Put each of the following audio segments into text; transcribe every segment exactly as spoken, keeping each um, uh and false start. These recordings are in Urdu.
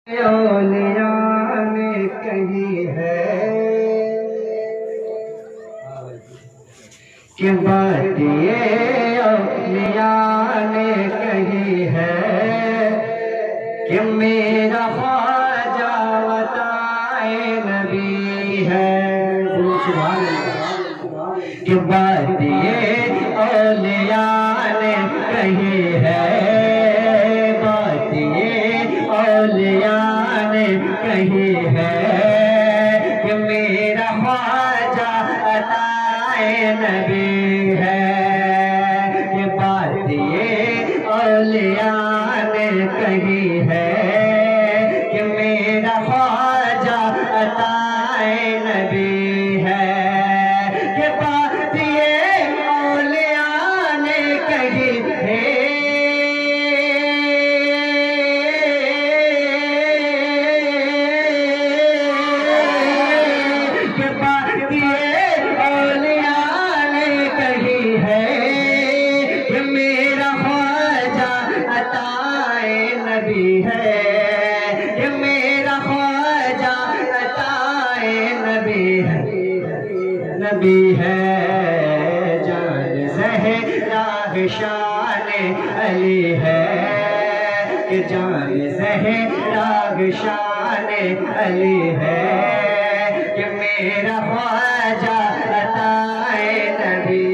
اولیاء نے کہی ہے کہ بات یہ اولیاء نے کہی ہے کہ میرا خواجہ عطائے نبی ہے، کہ بات یہ اولیاء نے کہی ہے، بات یہ اولیاء نے کہی ہے کہ میرا خواجہ عطائے نبی ہے، کہ بات یہ اولیاء نے کہی ہے کہ میرا خواجہ عطائے نبی ہے، کہ بات یہ اولیاء نے کہی ہے نبی ہے، جان زہرا شان علی ہے، کہ جان زہرا شان علی ہے، کہ میرا خواجہ عطائے نبی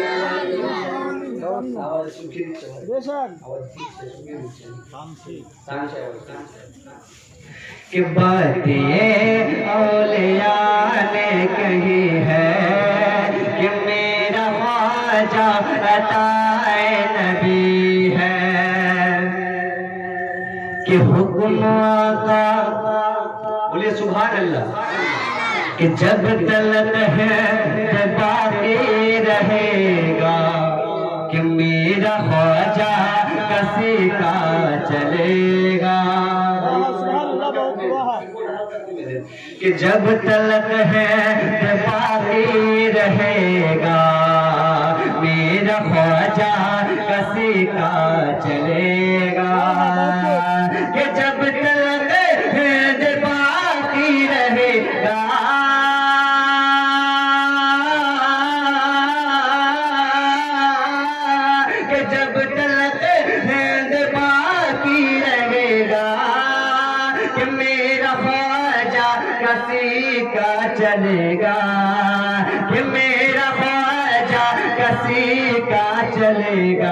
کہ بات یہ اولیاء نے کہی ہے کہ میرا خواجہ عطائے نبی ہے، کہ حکم آقا بولے سبحان اللہ، کہ جب تلک ہے باقی رہے گا کہ میرا خواجہ کسی کا چلے گا، کہ جب تلک ہے باقی رہے گا میرا خواجہ کسی کا چلے گا، کہ جب تلک ہے باقی رہے گا کہ جب تلک ہے باقی رہے گا کہ میرا خواجہ کسی کا چلے گا، کہ میرا خواجہ کسی کا چلے گا،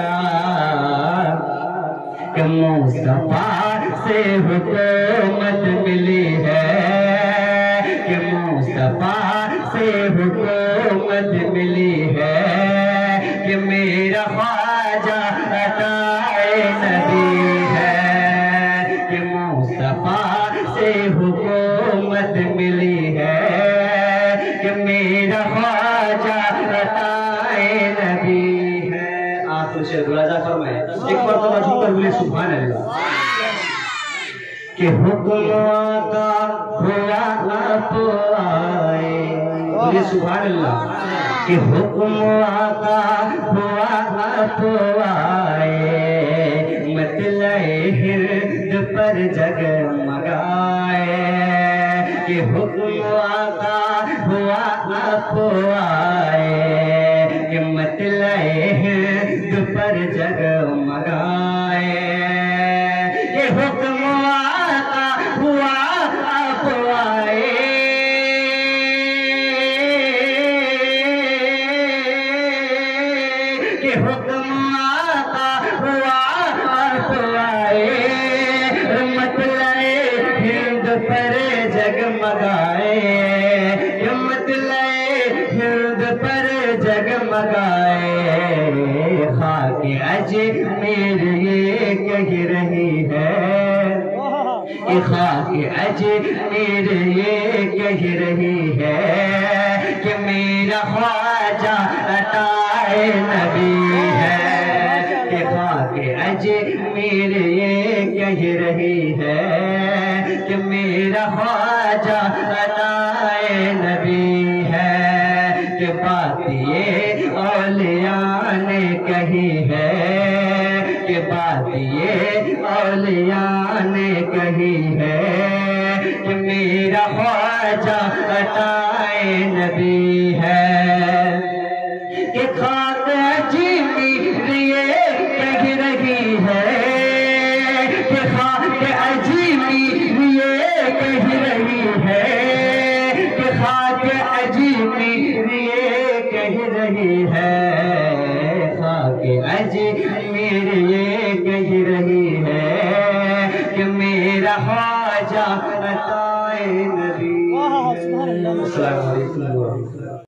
کہ مصطفیٰ سے حکومت ملی ہے، کہ مصطفیٰ سے حکومت ملی ہے، کہ میرا خواجہ عطائے نبی ہے، کہ مصطفیٰ سے حکومت ملی ہے، کہ میرا خواجہ عطائے نبی ہے۔ آخر سے دعا فرمائے ایک مرتبہ جھوم کر بولے سبحان اللہ، کہ حکم آقا ہوا آپ آئے، بولے سبحان اللہ، کہ حکم آقا ہوا آپ آئے، مطلع ہرد پر جگمگائے، کہ حکم آقا ہوا آپ آئے، کہ مطلع ہرد پر جگمگائے، کہ حکم آقا ہوا آپ آئے، کہ حکم آقا ہوا آپ آئے، مطلع ہرد پر جگمگائے، کہ مطلع ہرد پر جگمگائے، خاک اجمیر یہ کہہ رہی ہے، کہ خاک اجمیر یہ کہہ رہی ہے کہ میرا خواجہ عطائے نبی ہے، کہ خاک اجمیر یہ کہہ رہی ہے کہ میرا خواجہ عطائے نبی ہے، کہ بات یہ اولیاء نے کہی ہے، کہ بات یہ اولیاء نے کہی ہے کہ میرا خواجہ عطائے نبی ہے، کہ خاک عجیبی یہ کہہ رہی ہے، کہ خاک عجیبی یہ کہہ رہی ہے، کہ خاک عجیبی یہ کہہ رہی ہے، خاک عجیبی یہ کہہ رہی ہے کہ میرا خواجہ عطائے نبی ہے۔ السلام علیکم۔